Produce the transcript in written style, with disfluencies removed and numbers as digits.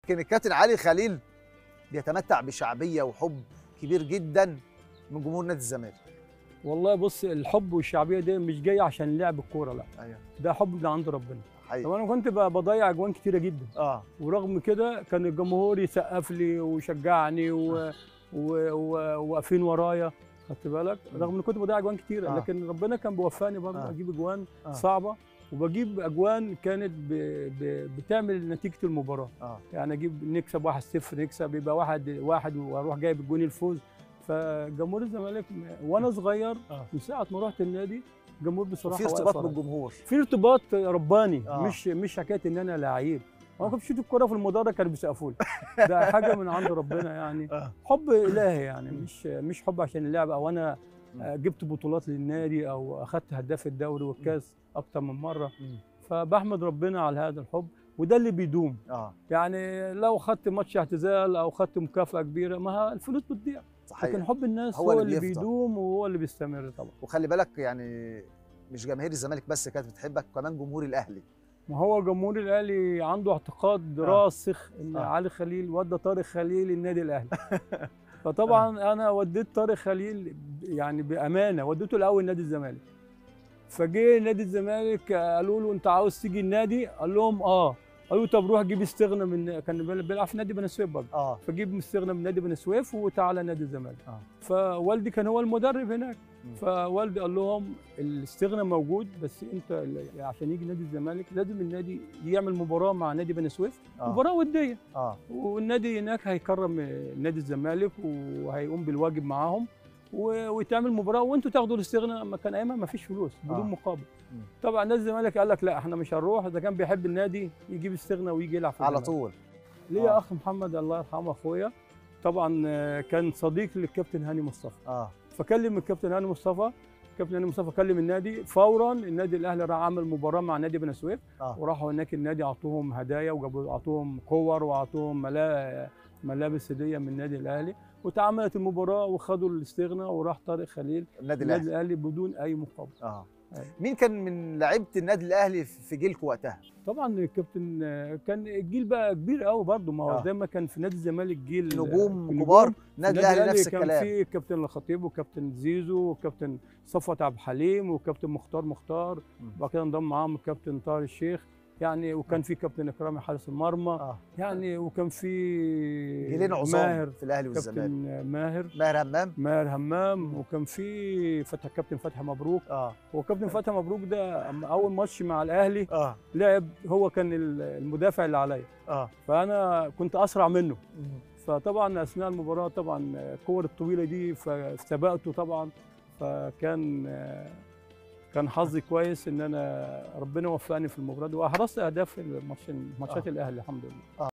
لكن الكابتن علي خليل بيتمتع بشعبيه وحب كبير جدا من جمهور نادي الزمالك. والله بص، الحب والشعبيه دي مش جايه عشان لعب الكوره، لا. ايوه، ده حب من عند ربنا. حقيقي. طب انا كنت بضيع اجوان كتيره جدا، ورغم كده كان الجمهور يسقف لي ويشجعني وواقفين ورايا، خدت بالك؟ رغم ان كنت بضيع اجوان كتيره، لكن ربنا كان بيوفقني برضه اجيب اجوان صعبه، وبجيب اجوان كانت بتعمل نتيجه المباراه. يعني اجيب نكسب 1-0، نكسب يبقى 1-1 واروح جايب الجون الفوز. فجمهور الزمالك وانا صغير من ساعه ما رحت النادي، الجمهور بصراحه في ارتباط بالجمهور، في ارتباط رباني. مش حكايه ان انا لعيب. انا كنت بشوط الكوره في المدرج كانوا بيسقفوا لي. ده حاجه من عند ربنا يعني. حب الهي يعني، مش حب عشان اللعب، او انا جبت بطولات للنادي او اخذت هداف الدوري والكاس اكتر من مره. فبحمد ربنا على هذا الحب، وده اللي بيدوم. يعني لو خدت ماتش اعتزال او خدت مكافاه كبيره، ما الفلوس بتضيع. صحيح. لكن حب الناس هو اللي بيدوم وهو اللي بيستمر طبعا. وخلي بالك يعني مش جماهير الزمالك بس كانت بتحبك، كمان جمهور الاهلي. ما هو جمهور الاهلي عنده اعتقاد راسخ ان علي خليل ودى طارق خليل النادي الاهلي. فطبعا انا وديت طارق خليل يعني بامانه، وديته الاول نادي الزمالك. فجه نادي الزمالك قالوا له انت عاوز تيجي النادي؟ قال لهم قالوا طب روح جيب استغنى من، كان بيلعب في نادي بني سويف برضه. فجيب استغنى من نادي بني سويف وتعالى نادي الزمالك. فوالدي كان هو المدرب هناك. فوالدي قال لهم الاستغنى موجود، بس انت عشان يجي نادي الزمالك لازم النادي يعمل مباراه مع نادي بني سويف، مباراه وديه. والنادي هناك هيكرم نادي الزمالك وهيقوم بالواجب معاهم، وتعمل مباراه وانتوا تاخدوا الاستغناء. ما كان ايما ما فيش فلوس بدون مقابل. طبعا نادي الزمالك قال لك لا، احنا مش هنروح. اذا كان بيحب النادي يجيب استغناء ويجي يلعب في على طول. ليا اخ محمد الله يرحمه اخويا، طبعا كان صديق للكابتن هاني مصطفى. فكلم الكابتن هاني مصطفى. الكابتن هاني مصطفى كلم النادي فورا. النادي الاهلي راح عمل مباراه مع نادي بني سويف. وراحوا هناك النادي اعطوهم هدايا، اعطوهم كور واعطوهم ملابس هديه من النادي الاهلي، واتعملت المباراه وخدوا الاستغناء، وراح طارق خليل النادي الاهلي بدون اي مقابل. مين كان من لعيبه النادي الاهلي في جيلكم وقتها؟ طبعا الكابتن كان الجيل بقى كبير قوي برضه. ما هو زي ما كان في نادي الزمالك جيل نجوم كبار، النادي الاهلي نفس الكلام. كان في كابتن الخطيب وكابتن زيزو وكابتن صفوت عبد الحليم وكابتن مختار. وبعد كده انضم معاهم الكابتن طاهر الشيخ يعني. وكان في كابتن اكرامي حارس المرمى يعني. وكان في جيلين عظام في الاهلي والزمالك. كابتن ماهر همام. وكان في كابتن فتحي مبروك. وكابتن فتحي مبروك ده اول ماتش مع الاهلي لعب، هو كان المدافع اللي عليا. فانا كنت اسرع منه. فطبعا اثناء المباراه طبعا الكور الطويله دي فسبقته طبعا. كان حظي كويس ان انا ربنا وفقني في المباراه دي، واحرزت اهداف ماتشات الاهلي الحمد لله.